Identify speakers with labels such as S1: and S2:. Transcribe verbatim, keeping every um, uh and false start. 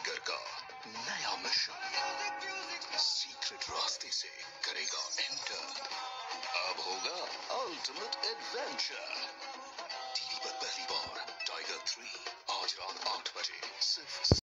S1: Tiger का नया mission secret रास्ते से करेगा एंटर। अब होगा अल्टीमेट एडवेंचर। टीवी पर पहली बार टाइगर थ्री आज रात आठ बजे सिर्फ